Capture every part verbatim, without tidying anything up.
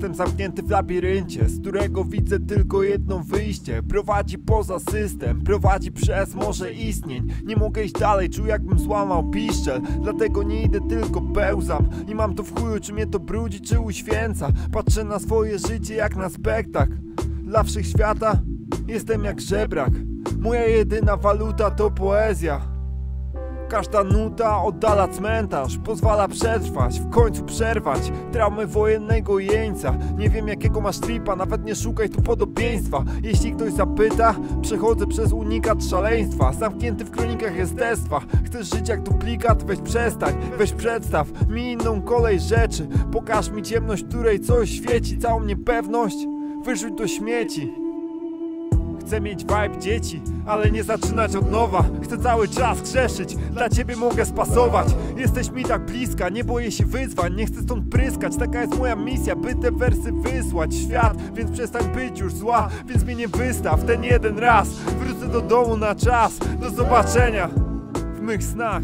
Jestem zamknięty w labiryncie, z którego widzę tylko jedno wyjście. Prowadzi poza system, prowadzi przez morze istnień. Nie mogę iść dalej, czuję jakbym złamał piszczel. Dlatego nie idę, tylko pełzam. I mam to w chuju, czy mnie to brudzi, czy uświęca. Patrzę na swoje życie jak na spektakl. Dla wszechświata jestem jak żebrak. Moja jedyna waluta to poezja. Każda nuta oddala cmentarz, pozwala przetrwać, w końcu przerwać traumę wojennego jeńca. Nie wiem jakiego masz tripa, nawet nie szukaj tu podobieństwa. Jeśli ktoś zapyta, przechodzę przez unikat szaleństwa. Zamknięty w kronikach jestestwa. Chcesz żyć jak duplikat? Weź przestań, weź przedstaw mi inną kolej rzeczy. Pokaż mi ciemność, której coś świeci. Całą niepewność wyrzuć do śmieci. Chcę mieć vibe dzieci, ale nie zaczynać od nowa. Chcę cały czas grzeszyć, dla ciebie mogę spasować. Jesteś mi tak bliska, nie boję się wyzwań. Nie chcę stąd pryskać, taka jest moja misja, by te wersy wysłać w świat. Więc przestań być już zła, więc mnie nie wystaw ten jeden raz. Wrócę do domu na czas, do zobaczenia w mych snach.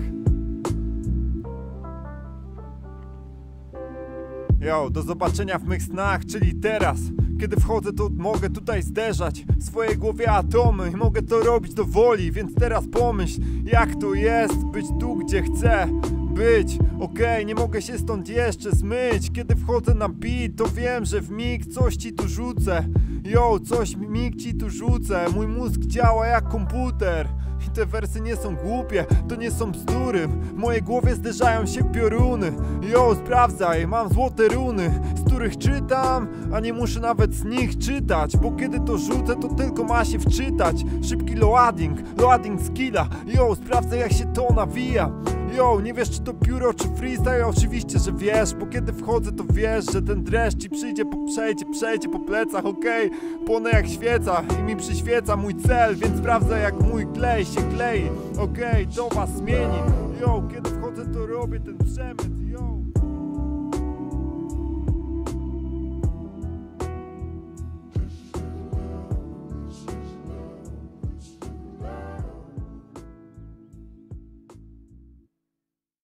Yo, do zobaczenia w mych snach, czyli teraz. Kiedy wchodzę, to mogę tutaj zderzać w swojej głowie atomy i mogę to robić do woli. Więc teraz pomyśl, jak to jest być tu, gdzie chcę być. Okej, okay, nie mogę się stąd jeszcze zmyć. Kiedy wchodzę na beat, to wiem, że w mig coś ci tu rzucę. Yo, coś mig ci tu rzucę. Mój mózg działa jak komputer. I te wersy nie są głupie, to nie są bzdury. W mojej głowie zderzają się pioruny. Yo, sprawdzaj, mam złote runy, z których czytam, a nie muszę nawet z nich czytać. Bo kiedy to rzucę, to tylko ma się wczytać. Szybki loading, loading skilla. Yo, sprawdzaj jak się to nawija. Yo, nie wiesz czy to pióro czy freestyle? Oczywiście, że wiesz, bo kiedy wchodzę to wiesz, że ten dreszcz ci przyjdzie, po, przejdzie, przejdzie po plecach. Okej, okay? Płonę jak świeca i mi przyświeca mój cel, więc sprawdzaj jak mój klej się klei. Okej, okay? To was zmieni. Yo, kiedy wchodzę to robię ten przemyt.